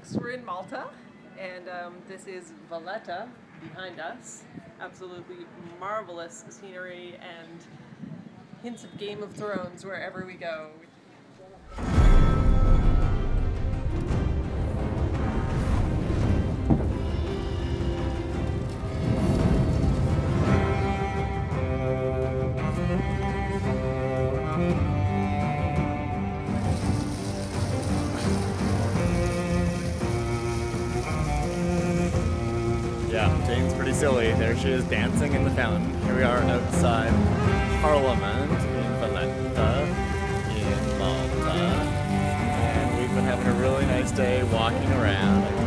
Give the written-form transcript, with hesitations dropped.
weeks. We're in Malta, and this is Valletta behind us. Absolutely marvelous scenery and hints of Game of Thrones wherever we go. Yeah, Jane's pretty silly. There she is dancing in the fountain. Here we are outside Parliament in Valletta in Malta. And we've been having a really nice day walking around.